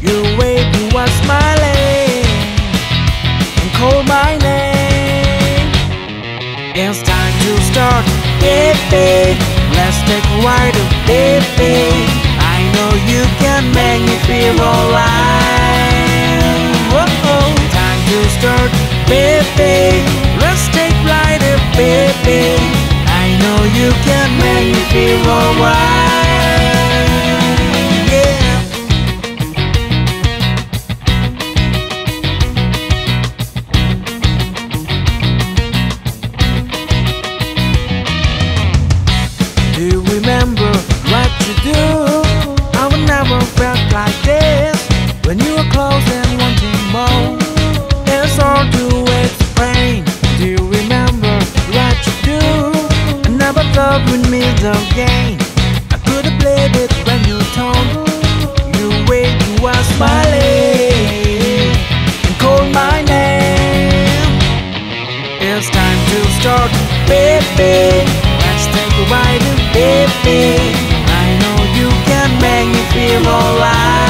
You wave, you are smiling and call my name. It's time to start, baby. Let's take a ride, baby. I know you can make me feel alright. Whoa, time to start, baby. Let's take a ride, baby. I know you can make me feel alright. Yeah. Do you remember what you do? I would never felt like this. When you were close and wanting more, it's hard to explain. Do you remember what you do? I never thought we'd meet again. I could have played it when you told you wait, you were smiling and called my name. It's time to start, baby. Let's take a ride, baby. I know you can make me feel alright.